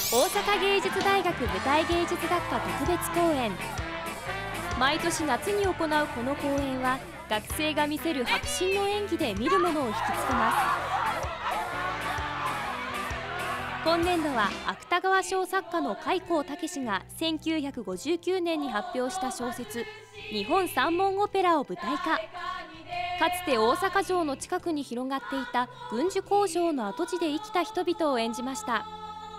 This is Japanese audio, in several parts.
大阪芸術大学舞台芸術学科特別公演。毎年夏に行うこの公演は、学生が見せる迫真の演技で見る者を引きつけます。今年度は芥川賞作家の開高健が1959年に発表した小説「日本三文オペラ」を舞台化。かつて大阪城の近くに広がっていた軍需工場の跡地で生きた人々を演じました。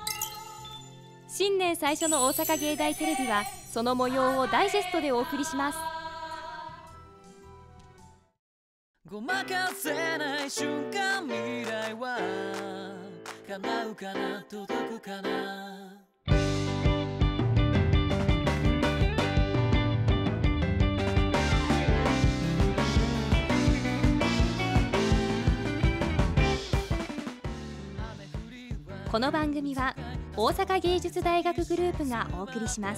新年最初の大阪芸大テレビはその模様をダイジェストでお送りします。 ごまかせない瞬間、未来は叶うかな、届くかな。 この番組は大阪芸術大学グループがお送りします。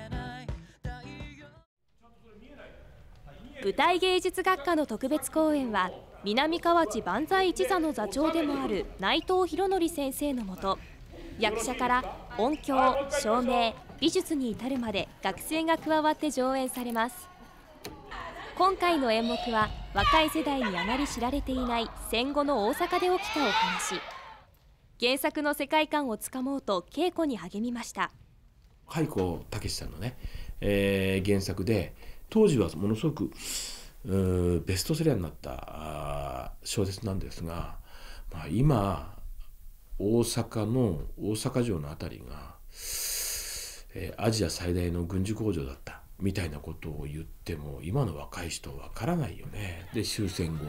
舞台芸術学科の特別公演は、南河内万歳一座の座長でもある内藤博則先生のもと、役者から音響、照明、美術に至るまで学生が加わって上演されます。今回の演目は、若い世代にあまり知られていない戦後の大阪で起きたお話。原作の世界観をつかもうと稽古に励みました。 開高健さんのね、原作で、当時はものすごくベストセラーになった小説なんですが、今大阪城の辺りが、アジア最大の軍需工場だったみたいなことを言っても今の若い人はわからないよね。で終戦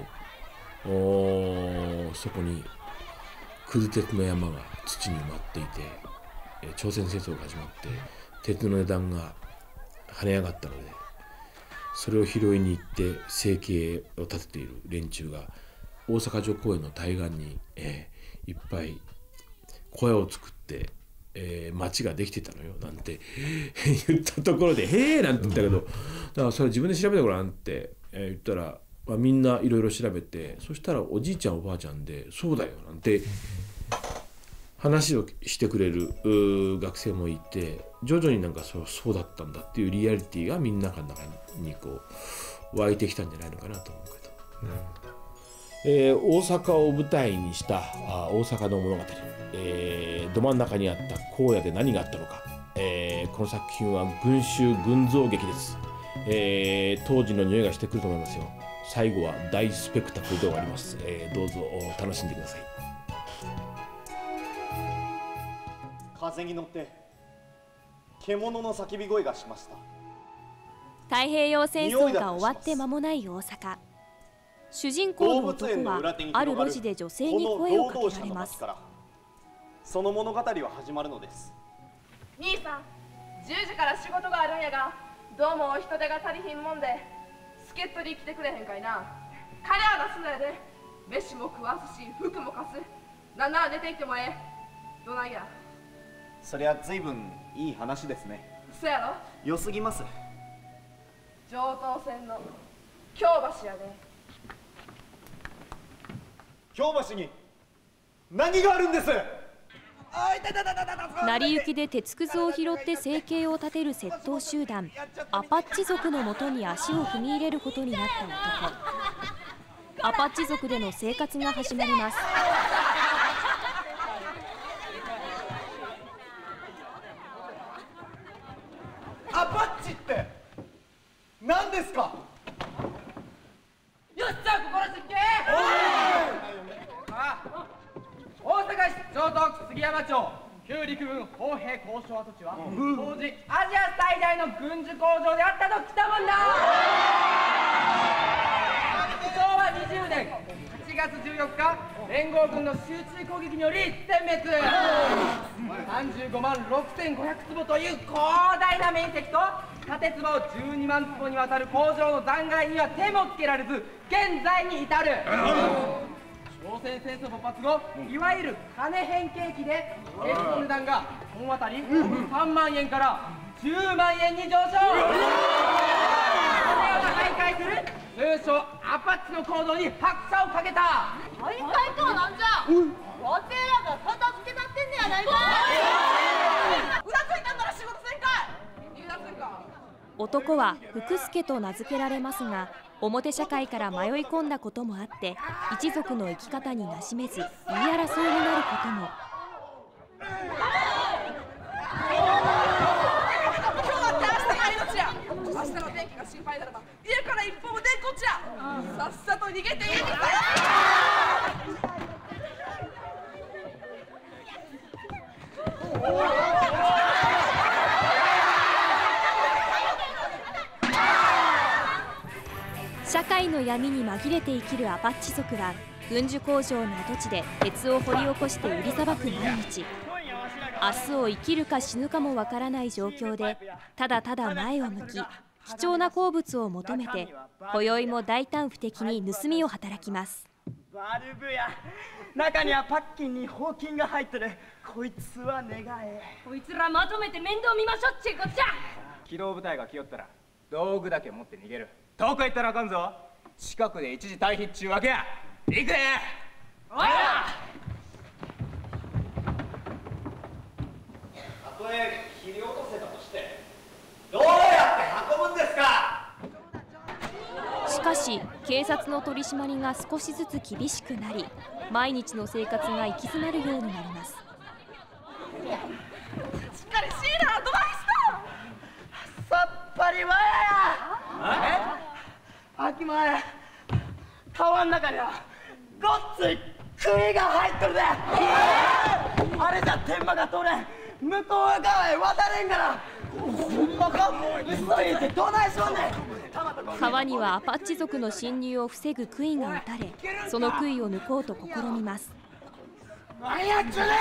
後そこにくず鉄の山が土に埋まっていて、朝鮮戦争が始まって鉄の値段が跳ね上がったので、それを拾いに行って生計を立てている連中が大阪城公園の対岸に、いっぱい小屋を作って、町ができてたのよなんて言ったところで「へえ」なんて言ったけど、だからそれ自分で調べてごらんって、言ったら、みんないろいろ調べて、そしたらおじいちゃんおばあちゃんで「そうだよ」なんて話をしてくれる学生もいて、徐々になんかそうだったんだっていうリアリティがみんなの中にこう湧いてきたんじゃないのかなと思うけど、大阪を舞台にした大阪の物語、ど真ん中にあった荒野で何があったのか、この作品は群衆群像劇です。当時の匂いがしてくると思いますよ。最後は大スペクタクルで終わります。どうぞ楽しんでください。 風に乗って獣の叫び声がしました。 太平洋戦争が終わって間もない大阪。主人公の男はある路地で女性に声をかけられます。 その物語は始まるのです。 兄さん、10時から仕事があるんやが、どうもお人手が足りひんもんで助っ人に来てくれへんかいな。金は出すのやで。飯も食わすし服も貸す。なんなら出て行ってもええ。どないや。 そりゃ随分いい話ですね。 そやろ。 良すぎます。 上東線の京橋やで。 京橋に何があるんです。 成り行きで鉄くずを拾って生計を立てる窃盗集団アパッチ族のもとに足を踏み入れることになった男。アパッチ族での生活が始まります。 アパッチって何ですか。 よっしゃ、心しっけ。 大阪市城東区杉山町旧陸軍砲兵交渉跡地は、当時アジア最大の軍需工場であったときたもんだ。昭和20年8月14日、連合軍の集中攻撃により殲滅。35万6500坪という広大な面積と建坪12万坪にわたる工場の残骸には手もつけられず、現在に至る。朝鮮戦争勃発後、いわゆる金変形期で鉄の値段が本あたり3万円から10万円に上昇。これらが徘徊する通称アパッチの行動に拍車をかけた。 徘徊とはなんじゃ。わてらが片付けなってんねやないか。 男は福助と名付けられますが、表社会から迷い込んだこともあって一族の生き方に馴染めず言い争いになることも。 明日の天気が心配ならば家から一歩も出んこっちゃ。さっさと逃げていいんだよ。 社会の闇に紛れて生きるアパッチ族は軍需工場の跡地で鉄を掘り起こして売りさばく毎日。明日を生きるか死ぬかもわからない状況でただただ前を向き貴重な鉱物を求めて今宵も大胆不敵に盗みを働きます。 バルブや中にはパッキンにほうきんが入ってる。こいつは願え。 こいつらまとめて面倒見ましょっちゅうこっちゃ。 機動部隊が来よったら道具だけ持って逃げる。どこ行ったらあかんぞ。近くで一時退避っちゅうわけや。行くで。おい。 たとえ切り落とせたとしてどうやって運ぶんですか。 しかし警察の取り締まりが少しずつ厳しくなり毎日の生活が行き詰まるようになります。 しっかりしいな。どないした。 さっぱりわやや。秋前川ん中にはごっつい杭が入っとるで。あれじゃ天馬が通れん。向こう側へ渡れんから。ほんまか。嘘言ってどないしよんねん。 川にはアパッチ族の侵入を防ぐ杭が打たれその杭を抜こうと試みます。 何やっちゅうねん。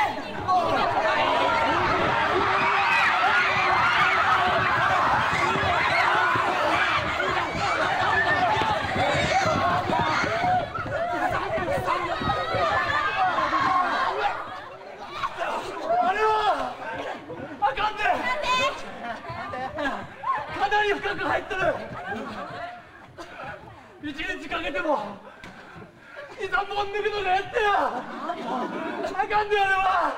かなり深く入っとる。一日かけても2、3本抜くのがやってや。あかんであれは。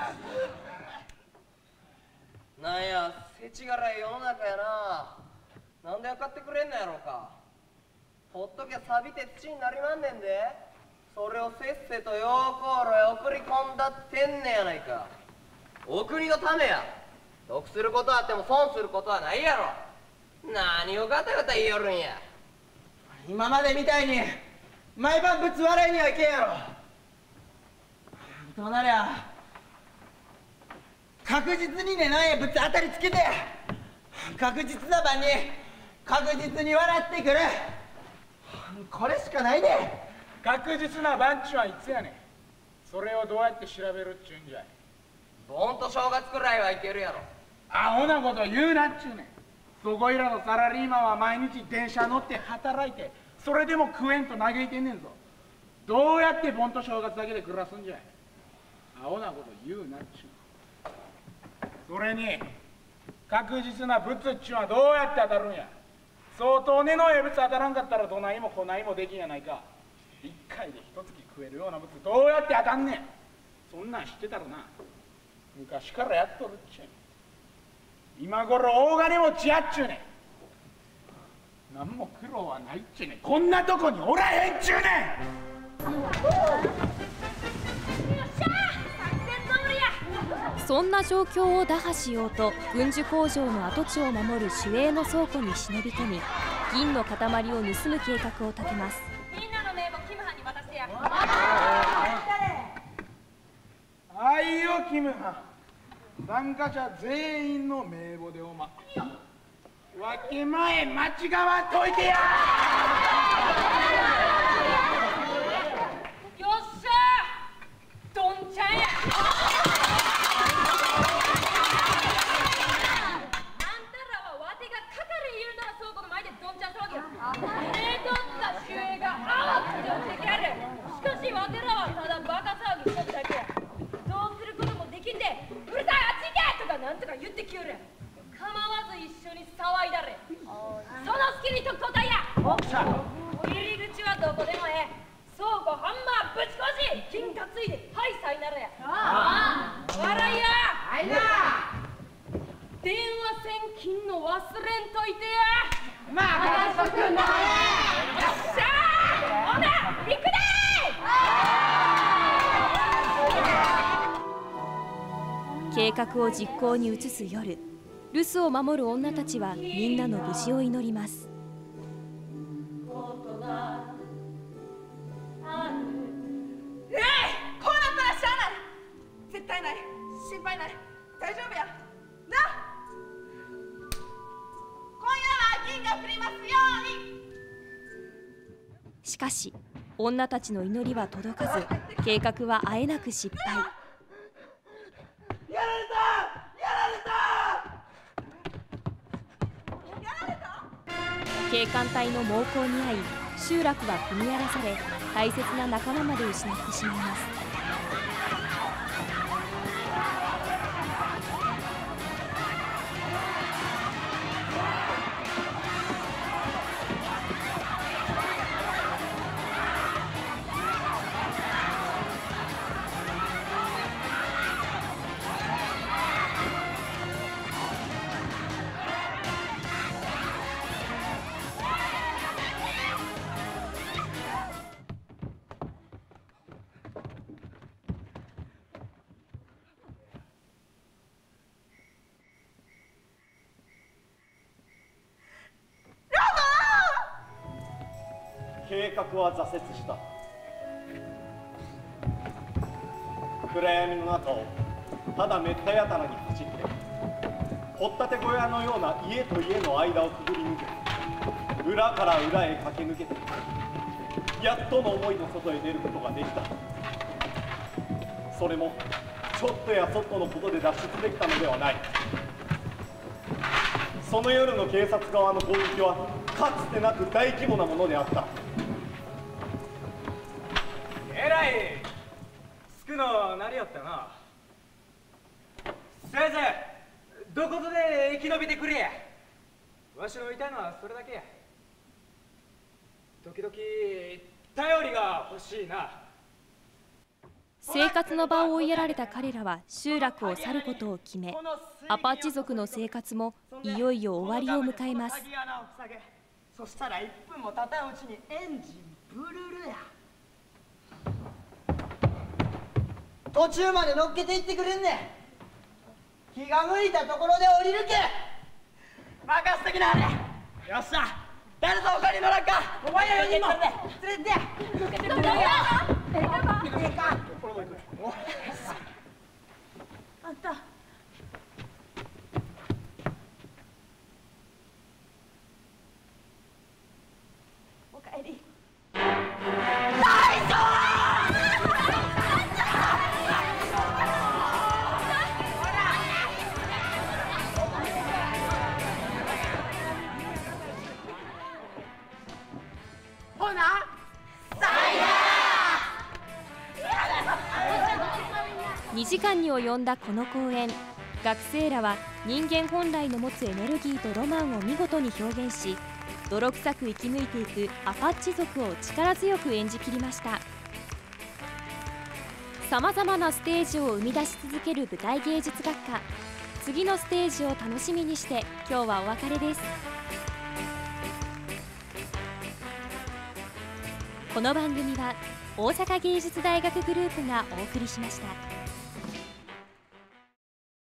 なんやせちがらい世の中やな。なんで分かってくれんのやろうか。ほっときゃ錆びて土になりまんねんで。それをせっせと陽光炉へ送り込んだってんねやないか。お国のためや。得することはあっても損することはないやろ。何をガタガタ言いよるんや。 今までみたいに毎晩ぶつ笑いにはいけんやろ。となりゃ確実にねなんやぶつ当たりつけて確実な晩に確実に笑ってくる。これしかないで。 確実な晩ちゅはいつやねん。それをどうやって調べるっちゅうんじゃい。 盆と正月くらいはいけるやろ。 アホなこと言うなっちゅうねん。そこいらのサラリーマンは毎日電車乗って働いてそれでも食えんと嘆いてんねんぞ。どうやって盆と正月だけで暮らすんじゃい。アホなこと言うなっちゅう。それに確実な物っちゅうのはどうやって当たるんや。相当根のええ物当たらんかったらどないもこないもできんやないか。一回で一月食えるような物どうやって当たんねん。そんなん知ってたらな昔からやっとるっちゅうねん。今頃大金持ちやっちゅうねん。何も苦労はないっちゅうねん。こんなとこにおらへんっちゅうねん。そんな状況を打破しようと軍需工場の跡地を守る守衛の倉庫に忍び込み銀の塊を盗む計画を立てます。 みんなの名簿キムハンに渡してや。 あいよキムハン。参加者全員の名簿でおま分け前間違わんといてや。 よっしゃーどんちゃんや。あんたらはわてがかかる言うなら倉庫の前でどんちゃん騒ぎや。寝とった守衛があわって落ちてきやる。しかしわてらはただバカ騒ぎしとっただけや。どうすることもできんでうるさいあっち行けとかなんとか言ってきよる。構わず一緒に騒いだれ。その隙に特攻隊や。入り口はどこでもええ。倉庫ハンマーぶち壊し金担いではいさいならや。笑いや。はいな。電話線金の忘れんといてや。 まあ任しとくな。 よっしゃー、ほな行くでー。計画を実行に移す夜、留守を守る女たちはみんなの無事を祈ります。 こうなったらしゃあない。絶対ない、心配ない、大丈夫やな。今夜は銀が降りますように。 しかし女たちの祈りは届かず、計画はあえなく失敗。 やられた、やられた。 警官隊の猛攻に遭い、集落は踏み荒らされ、大切な仲間まで失ってしまいます。 計画は挫折した。暗闇の中をただめったやたらに走って、掘ったて小屋のような家と家の間をくぐり抜け、裏から裏へ駆け抜けて、やっとの思いで外へ出ることができた。それもちょっとやそっとのことで脱出できたのではない。その夜の警察側の攻撃はかつてなく大規模なものであった。 えらいつくのなりよったな。先生、どこぞで生き延びてくれや。わしの言いたいのはそれだけや。時々頼りが欲しいな。 生活の場を追いやられた彼らは集落を去ることを決め、アパッチ族の生活もいよいよ終わりを迎えます。 そしたら1分も経たんうちにエンジンブルルや。途中まで乗っけていってくれんねん。気が向いたところで降りるけ。任せときなはれ。よっしゃ、誰ぞ他に乗らんか。お前ら4人も連れてや。 あんたおかえり。大将ほな 2時間に及んだこの公演、学生らは人間本来の持つエネルギーとロマンを見事に表現し、泥臭く生き抜いていくアパッチ族を力強く演じきりました。さまざまなステージを生み出し続ける舞台芸術学科、次のステージを楽しみにして今日はお別れです。この番組は大阪芸術大学グループがお送りしました。